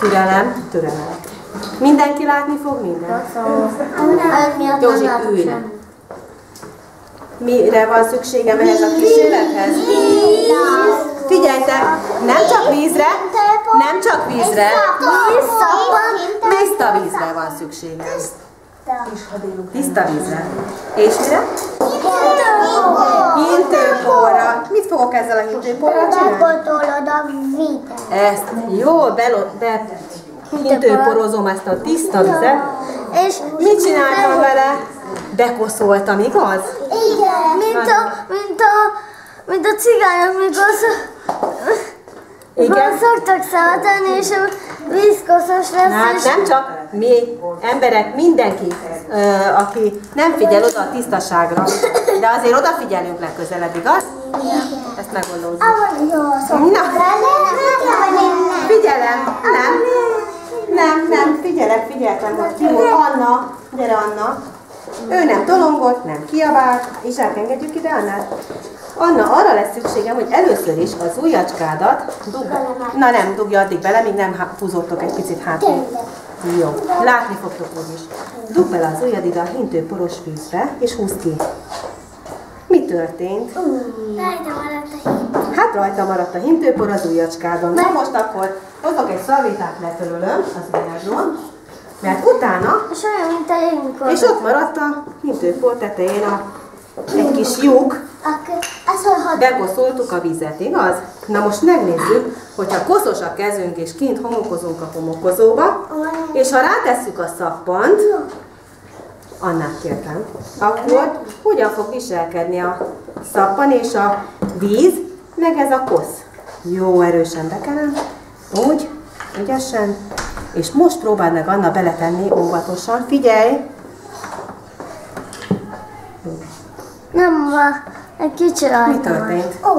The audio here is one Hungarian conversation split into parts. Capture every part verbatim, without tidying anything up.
Türelem, türelem. Mindenki látni fog mindent? Józsi, ülj! Mire van szükségem ehhez a kísérlethez? Figyeljetek, nem csak vízre, nem csak vízre, tiszta vízre van szükségem. Tiszta vízre. És mire? Hintőporra. Mit fogok ezzel a hintőporral csinálni? Begotolod a vizet. Ezt jól be, be hintőporozom ezt a tiszta vizet. És mit csináltam vele? Bekoszoltam, igaz? Igen. Mint a, mint a, mint a cigányok, mikor Igen. szoktak szeretni, és a vízkoszos lesz. Hát és... nem csak mi emberek, mindenki, uh, aki nem figyel oda a tisztaságra, de azért odafigyelünk legközelebb, igaz? Igen. Ezt megoldózunk. Na, figyelem, nem, nem, nem, figyelek, figyeltem, Timó, Anna, gyere Anna. Ő nem tolongott, nem kiabált, és elengedjük ide Annát. Anna, arra lesz szükségem, hogy először is az ujjacskádat dugd. Na nem, dugja addig bele, míg nem húzottok egy picit hátul. Jó, látni fogtok úgyis. Dugd bele az ujjad ide a hintőporos vízbe, és húzd ki. Mi történt? Rajta maradt a hintő. Hát rajta maradt a hintőpor az ujjacskádon. Na most akkor hozok egy szalvétát, letörölöm az ujjadról, mert utána, És olyan, mint a jégmikor. és ott maradt a hintőpor tetején a, egy kis lyuk, bekoszoltuk a vizet, igaz? Na most megnézzük, hogyha koszos a kezünk és kint homokozunk a homokozóba, és ha rátesszük a szappant, Annát kértem, akkor hogyan fog viselkedni a szappan és a víz, meg ez a kosz? Jó erősen bekenem, úgy, ügyesen, és most próbáld meg Anna beletenni óvatosan, figyelj! Nem van, egy kicsi rajta. Mi történt? Ó,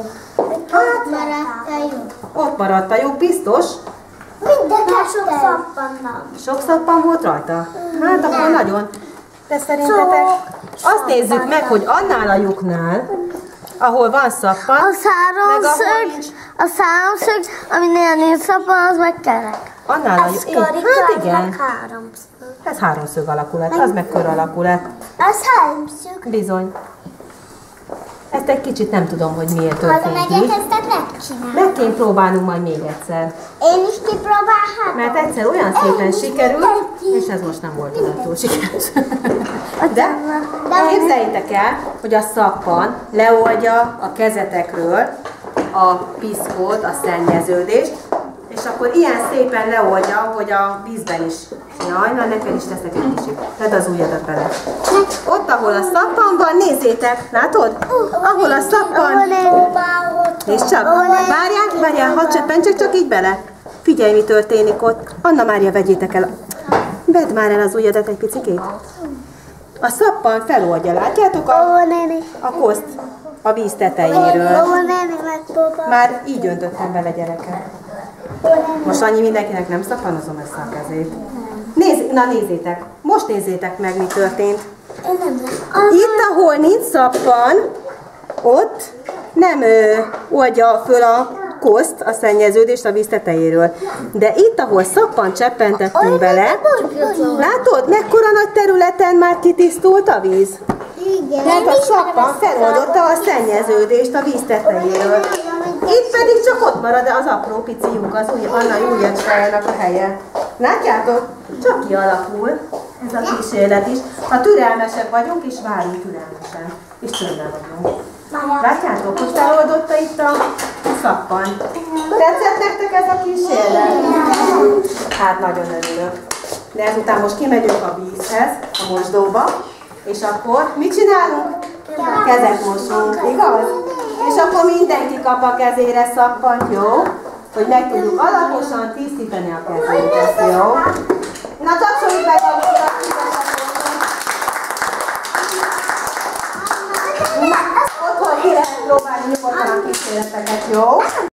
ott maradt a lyuk. Ott maradt a lyuk, biztos? Mindenkel sok szappannak. Sok szappan volt rajta? Hát akkor nagyon. De szerintetek azt nézzük meg, hogy annál a lyuknál, ahol van szappan, A meg ahol száromszög, nincs, a száromszög, aminél nincs szappan, az meg kerek. annál a lyuk. Hát igen, háromszög. ez háromszög alakulat, az meg kör alakulat. Az háromszög. Bizony. Ezt egy kicsit nem tudom, hogy miért történt Hazamegyek, így. ezt megcsinálom. Meg kéne próbálnunk majd még egyszer. Én is kipróbálhatom. Mert egyszer olyan szépen sikerült, és ez most nem volt olyan túl sikeres. De képzeljétek el, hogy a szappan leoldja a kezetekről a piszkot, a szennyeződést, és akkor ilyen szépen leoldja, hogy a vízben is. Jaj, na neked is teszek egy kicsit. Tedd az ujjadat bele. Ott, ahol a szappan van, nézzétek, látod? Ahol a szappan. És csak, várjál, várjál, hadd cseppentsek csak így bele. Figyelj, mi történik ott. Anna Mária, vegyétek el. Vedd már el az ujjadat egy picikét. A szappan feloldja, látjátok a, a koszt a víz tetejéről. Már így öntöttem bele, gyerekek. Most annyi mindenkinek nem szappanozom össze a kezét. Nézz, na nézzétek, most nézzétek meg, mi történt. Itt, ahol nincs szappan, ott nem ö, oldja föl a koszt, a szennyeződést a víz tetejéről. De itt, ahol szappan cseppentettünk bele, látod, mekkora nagy területen már kitisztult a víz? Igen. Tehát a szappan feloldotta a szennyeződést a víz tetejéről. Itt pedig csak ott marad az apró pici lyuk, az új, Anna ujjacskájának a helye. Látjátok? Csak kialakul ez a kísérlet is. Ha türelmesek vagyunk, és várunk türelmesen. És csöndben vagyunk. Látjátok, hogy feloldotta itt a szappan. Tetszett nektek ez a kísérlet? Hát nagyon örülök. De ezután most kimegyünk a vízhez, a mosdóba, és akkor mit csinálunk? Kezet mosunk, igaz? És akkor mindenki kap a kezére szappant, jó? Hogy meg tudjuk alaposan tisztítani a kezünket, jó? Na, tapsoljuk meg magunkat! Otthon ki lehet próbálni nyugodtan a kísérleteket, jó?